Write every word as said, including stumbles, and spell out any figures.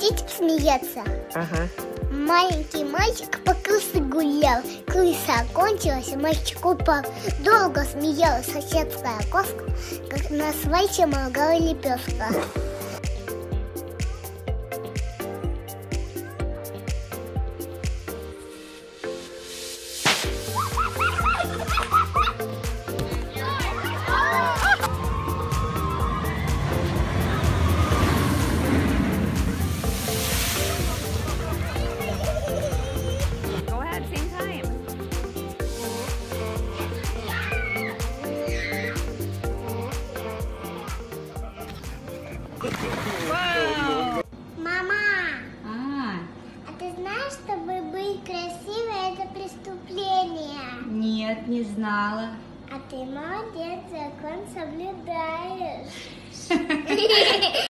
Хотите смеяться? Ага. Маленький мальчик по крыше гулял. Крыса окончилась, мальчик упал. Долго смеялась соседская кошка, как на асфальте моргала лепешка. Мама, А, а ты знаешь, что быть красивой — это преступление? нет, не знала. А ты молодец, закон соблюдаешь.